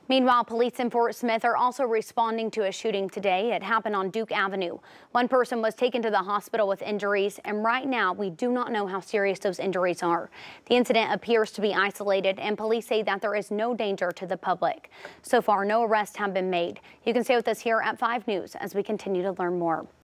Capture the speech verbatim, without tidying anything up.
Meanwhile, police in Fort Smith are also responding to a shooting today. It happened on Duke Avenue. One person was taken to the hospital with injuries, and right now we do not know how serious those injuries are. The incident appears to be isolated, and police say that there is no danger to the public. So far, no arrests have been made. You can stay with us here at five News as we continue to learn more.